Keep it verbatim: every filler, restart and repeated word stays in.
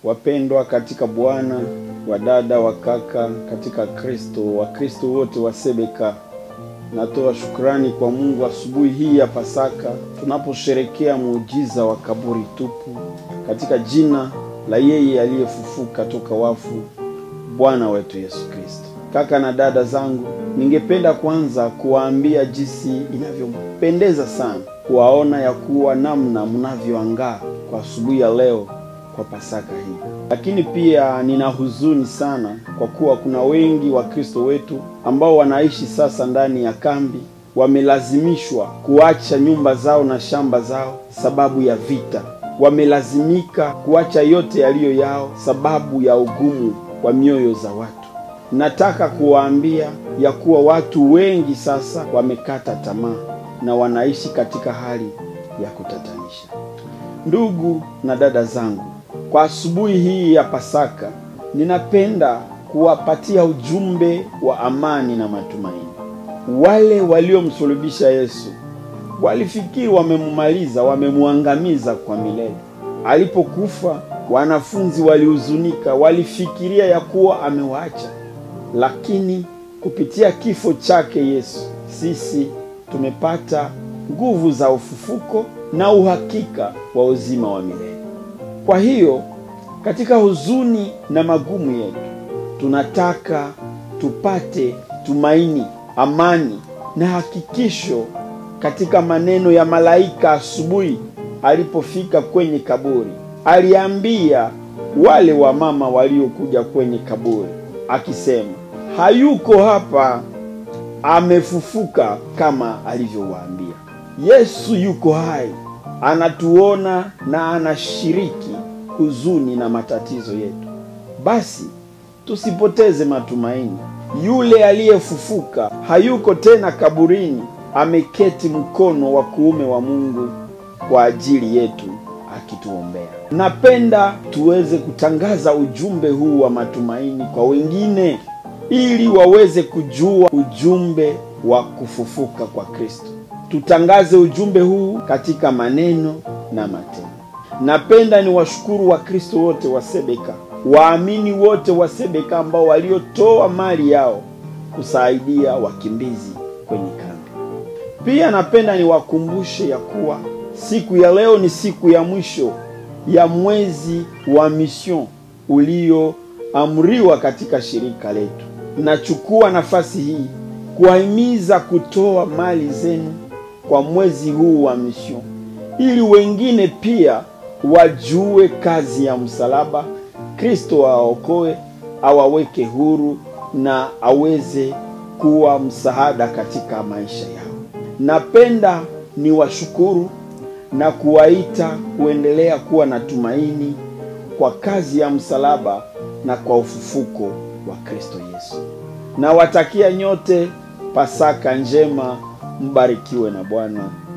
Wapendwa katika Bwana, wadada, wakaka katika Kristo, Wakristo wote wa C B C A, natoa shukrani kwa Mungu asubuhi hii ya Pasaka tunaposherekea muujiza wa kaburi tupu katika jina la yeye aliyefufuka toka wafu, Bwana wetu Yesu Kristo. Kaka na dada zangu, ningependa kwanza kuwaambia jinsi inavyompendeza sana kuwaona ya kuwa namna mnavyoangaa kwa asubuhi ya leo kwa Pasaka hii. Lakini pia nina huzuni sana kwa kuwa kuna wengi wa Kristo wetu ambao wanaishi sasa ndani ya kambi, wamelazimishwa kuacha nyumba zao na shamba zao sababu ya vita. Wamelazimika kuacha yote yaliyo yao sababu ya ugumu wa mioyo za watu. Nataka kuwaambia ya kuwa watu wengi sasa wamekata tamaa na wanaishi katika hali ya kutatanisha. Ndugu na dada zangu, kwa asubuhi hii ya Pasaka, ninapenda kuwapatia ujumbe wa amani na matumaini. Wale waliomsulubisha Yesu walifikiri wamemumaliza, wamemuangamiza kwa milele. Alipokufa, wanafunzi walihuzunika, walifikiria ya kuwa amewaacha. Lakini kupitia kifo chake Yesu, sisi tumepata nguvu za ufufuko na uhakika wa uzima wa milele. Kwa hiyo, katika huzuni na magumu yetu, tunataka tupate tumaini, amani na hakikisho katika maneno ya malaika asubuhi alipofika kwenye kaburi. Aliambia wale wa mama waliokuja kwenye kaburi akisema, hayuko hapa, amefufuka kama alivyowaambia. Yesu yuko hai, anatuona na anashiriki huzuni na matatizo yetu. Basi tusipoteze matumaini. Yule aliyefufuka hayuko tena kaburini, ameketi mkono wa kuume wa Mungu kwa ajili yetu akituombea. Napenda tuweze kutangaza ujumbe huu wa matumaini kwa wengine ili waweze kujua ujumbe wa kufufuka kwa Kristo. Tutangaze ujumbe huu katika maneno na matendo. Napenda ni washukuru wa Kristo wote wa C B C A, waamini wote wa C B C A ambao waliotoa mali yao kusaidia wakimbizi kwenye kambi. Pia napenda ni wakumbushe ya kuwa siku ya leo ni siku ya mwisho ya mwezi wa mission ulioamriwa katika shirika letu. Nachukua nafasi hii kuwahimiza kutoa mali zenu kwa mwezi huu wa mission, ili wengine pia wajue kazi ya msalaba, Kristo aokoe, awaweke huru na aweze kuwa msaada katika maisha yao. Napenda ni washukuru na kuwaita kuendelea kuwa na tumaini kwa kazi ya msalaba na kwa ufufuko wa Kristo Yesu. Na watakia nyote Pasaka njema, mbarikiwe na Bwana.